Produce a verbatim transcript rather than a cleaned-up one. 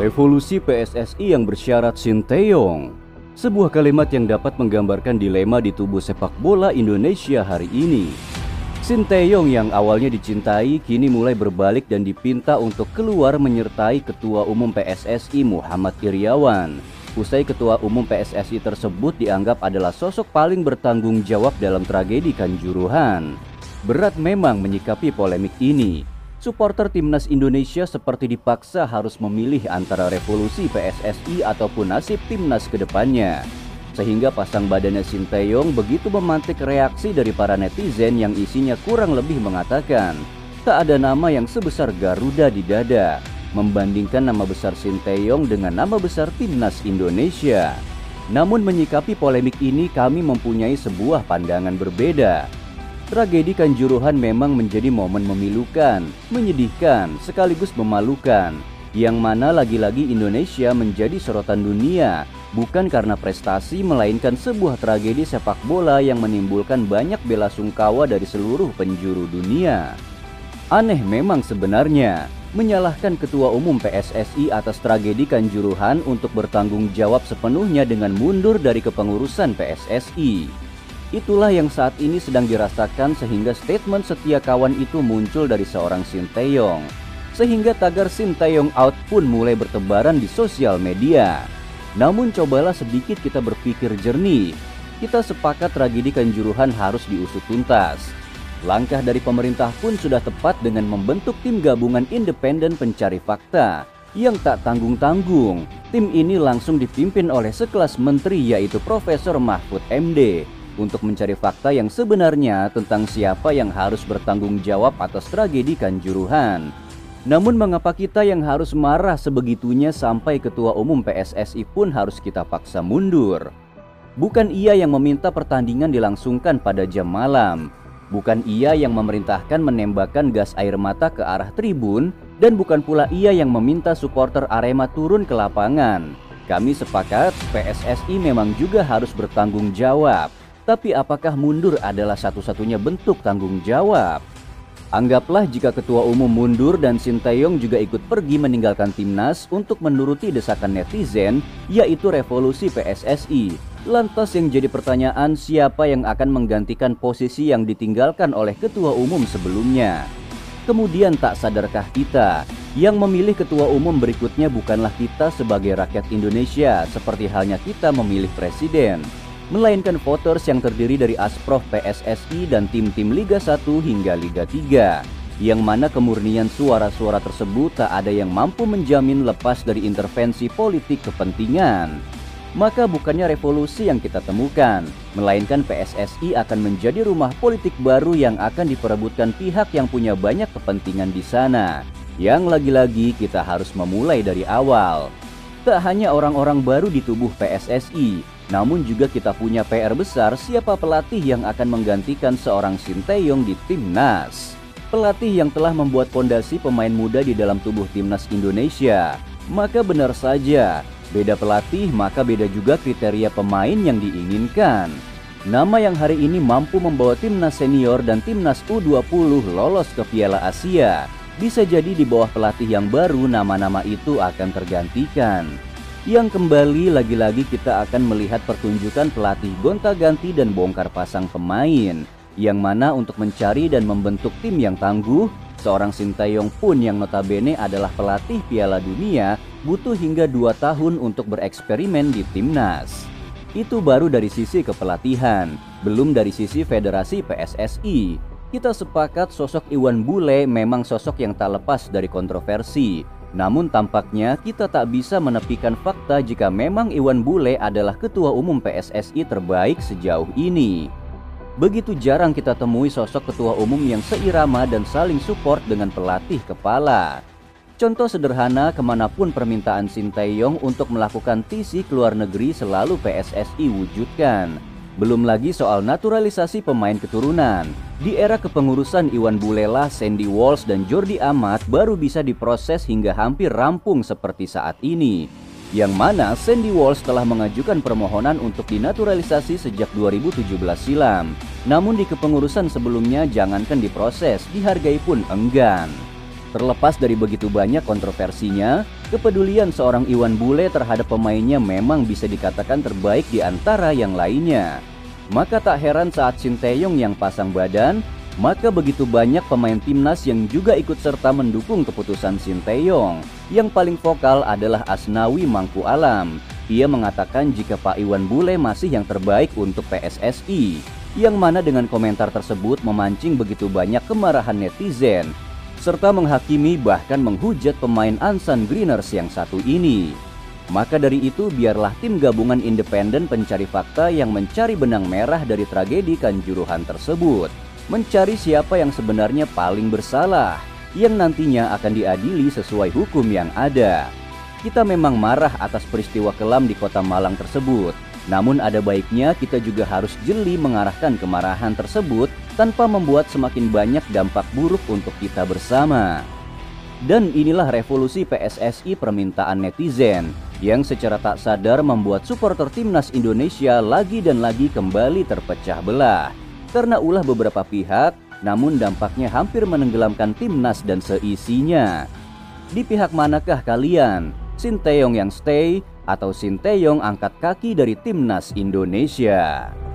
Revolusi P S S I yang bersyarat Sinteyong. Sebuah kalimat yang dapat menggambarkan dilema di tubuh sepak bola Indonesia hari ini. Sinteyong yang awalnya dicintai kini mulai berbalik dan dipinta untuk keluar menyertai Ketua Umum P S S I Muhammad Iryawan. Usai Ketua Umum P S S I tersebut dianggap adalah sosok paling bertanggung jawab dalam tragedi Kanjuruhan. Berat memang menyikapi polemik ini. Supporter timnas Indonesia seperti dipaksa harus memilih antara revolusi P S S I ataupun nasib timnas ke depannya. Sehingga pasang badannya Sinteyong begitu memantik reaksi dari para netizen yang isinya kurang lebih mengatakan tak ada nama yang sebesar Garuda di dada, membandingkan nama besar Sinteyong dengan nama besar timnas Indonesia. Namun menyikapi polemik ini kami mempunyai sebuah pandangan berbeda. Tragedi Kanjuruhan memang menjadi momen memilukan, menyedihkan, sekaligus memalukan, yang mana lagi-lagi Indonesia menjadi sorotan dunia, bukan karena prestasi melainkan sebuah tragedi sepak bola yang menimbulkan banyak bela sungkawa dari seluruh penjuru dunia. Aneh memang sebenarnya, menyalahkan Ketua Umum P S S I atas tragedi Kanjuruhan untuk bertanggung jawab sepenuhnya dengan mundur dari kepengurusan P S S I. Itulah yang saat ini sedang dirasakan sehingga statement setia kawan itu muncul dari seorang Sinteyong. Sehingga tagar Sinteyong out pun mulai bertebaran di sosial media. Namun cobalah sedikit kita berpikir jernih. Kita sepakat tragedi Kanjuruhan harus diusut tuntas. Langkah dari pemerintah pun sudah tepat dengan membentuk tim gabungan independen pencari fakta yang tak tanggung-tanggung. Tim ini langsung dipimpin oleh sekelas menteri yaitu Profesor Mahfud M D. Untuk mencari fakta yang sebenarnya tentang siapa yang harus bertanggung jawab atas tragedi Kanjuruhan. Namun mengapa kita yang harus marah sebegitunya sampai Ketua Umum P S S I pun harus kita paksa mundur? Bukan ia yang meminta pertandingan dilangsungkan pada jam malam. Bukan ia yang memerintahkan menembakkan gas air mata ke arah tribun. Dan bukan pula ia yang meminta supporter Arema turun ke lapangan. Kami sepakat P S S I memang juga harus bertanggung jawab. Tapi apakah mundur adalah satu-satunya bentuk tanggung jawab? Anggaplah jika Ketua Umum mundur dan Sinteyong juga ikut pergi meninggalkan timnas untuk menuruti desakan netizen, yaitu revolusi P S S I. Lantas yang jadi pertanyaan, siapa yang akan menggantikan posisi yang ditinggalkan oleh Ketua Umum sebelumnya? Kemudian tak sadarkah kita, yang memilih Ketua Umum berikutnya bukanlah kita sebagai rakyat Indonesia seperti halnya kita memilih presiden, melainkan voters yang terdiri dari Asprof P S S I dan tim-tim Liga satu hingga Liga tiga, yang mana kemurnian suara-suara tersebut tak ada yang mampu menjamin lepas dari intervensi politik kepentingan. Maka bukannya revolusi yang kita temukan, melainkan P S S I akan menjadi rumah politik baru yang akan diperebutkan pihak yang punya banyak kepentingan di sana, yang lagi-lagi kita harus memulai dari awal. Tak hanya orang-orang baru di tubuh P S S I, namun juga kita punya P R besar siapa pelatih yang akan menggantikan seorang Sinteyong di timnas. Pelatih yang telah membuat fondasi pemain muda di dalam tubuh timnas Indonesia. Maka benar saja, beda pelatih maka beda juga kriteria pemain yang diinginkan. Nama yang hari ini mampu membawa timnas senior dan timnas U dua puluh lolos ke Piala Asia. Bisa jadi di bawah pelatih yang baru nama-nama itu akan tergantikan. Yang kembali lagi-lagi kita akan melihat pertunjukan pelatih gonta-ganti dan bongkar pasang pemain, yang mana untuk mencari dan membentuk tim yang tangguh, seorang Sinteyong pun yang notabene adalah pelatih Piala Dunia butuh hingga dua tahun untuk bereksperimen di timnas. Itu baru dari sisi kepelatihan, belum dari sisi federasi P S S I. Kita sepakat sosok Iwan Bule memang sosok yang tak lepas dari kontroversi. Namun tampaknya kita tak bisa menepikan fakta jika memang Iwan Bule adalah Ketua Umum P S S I terbaik sejauh ini. Begitu jarang kita temui sosok Ketua Umum yang seirama dan saling support dengan pelatih kepala. Contoh sederhana, kemanapun permintaan Sinteyong untuk melakukan tisi ke luar negeri selalu P S S I wujudkan. Belum lagi soal naturalisasi pemain keturunan. Di era kepengurusan Iwan Bule lah Sandy Walsh dan Jordi Amat baru bisa diproses hingga hampir rampung seperti saat ini. Yang mana Sandy Walsh telah mengajukan permohonan untuk dinaturalisasi sejak dua ribu tujuh belas silam. Namun di kepengurusan sebelumnya jangankan diproses, dihargai pun enggan. Terlepas dari begitu banyak kontroversinya, kepedulian seorang Iwan Bule terhadap pemainnya memang bisa dikatakan terbaik di antara yang lainnya. Maka tak heran saat Sinteyong yang pasang badan, maka begitu banyak pemain timnas yang juga ikut serta mendukung keputusan Sinteyong. Yang paling vokal adalah Asnawi Mangku Alam. Ia mengatakan jika Pak Iwan Bule masih yang terbaik untuk P S S I. Yang mana dengan komentar tersebut memancing begitu banyak kemarahan netizen, serta menghakimi bahkan menghujat pemain Ansan Greeners yang satu ini. Maka dari itu biarlah tim gabungan independen pencari fakta yang mencari benang merah dari tragedi Kanjuruhan tersebut, mencari siapa yang sebenarnya paling bersalah, yang nantinya akan diadili sesuai hukum yang ada. Kita memang marah atas peristiwa kelam di Kota Malang tersebut, namun ada baiknya kita juga harus jeli mengarahkan kemarahan tersebut tanpa membuat semakin banyak dampak buruk untuk kita bersama. Dan inilah revolusi P S S I permintaan netizen, yang secara tak sadar membuat supporter timnas Indonesia lagi dan lagi kembali terpecah belah karena ulah beberapa pihak, namun dampaknya hampir menenggelamkan timnas dan seisinya. Di pihak manakah kalian? Sinteyong yang stay atau Sinteyong angkat kaki dari timnas Indonesia?